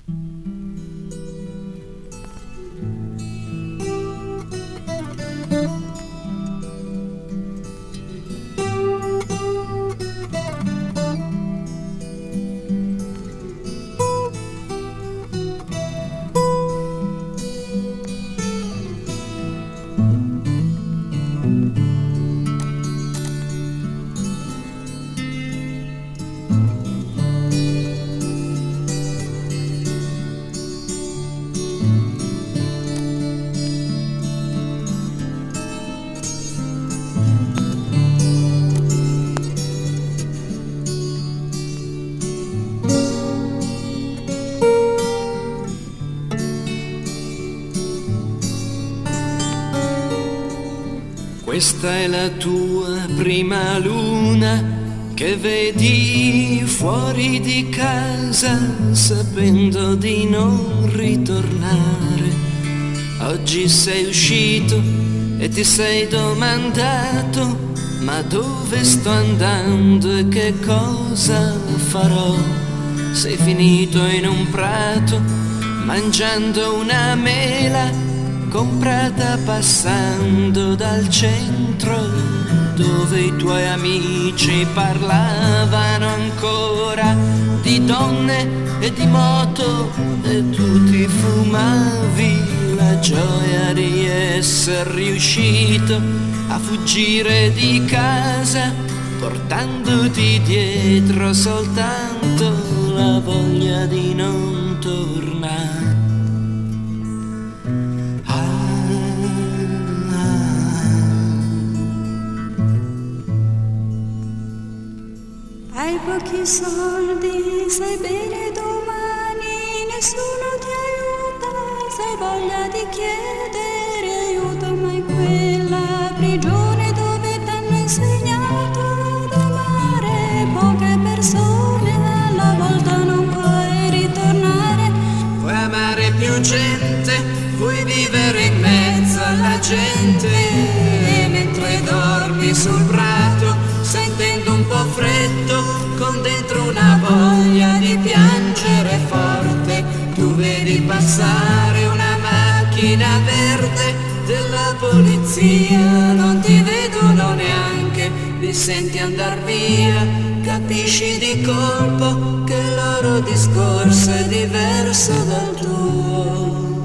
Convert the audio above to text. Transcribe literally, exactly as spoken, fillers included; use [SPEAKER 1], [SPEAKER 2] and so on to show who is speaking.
[SPEAKER 1] Questa è la tua prima luna che vedi fuori di casa, sapendo di non ritornare. Oggi sei uscito e ti sei domandato: ma dove sto andando e che cosa farò? Sei finito in un prato mangiando una mela comprata passando dal centro, dove i tuoi amici parlavano ancora di donne e di moto, e tu ti fumavi la gioia di essere riuscito a fuggire di casa, portandoti dietro soltanto la voglia di non tornare.
[SPEAKER 2] Hai pochi soldi, sai bene domani nessuno ti aiuta, sai voglia di chiedere aiuto, ma in quella prigione dove t'hanno insegnato ad amare poche persone, alla volta non puoi ritornare.
[SPEAKER 1] Vuoi amare più gente, vuoi vivere in mezzo alla gente, e mentre dormi sul prato, sentendo un po' freddo, con dentro una voglia di piangere forte, tu vedi passare una macchina verde della polizia, non ti vedono neanche, li senti andar via, capisci di colpo che il loro discorso è diverso dal tuo.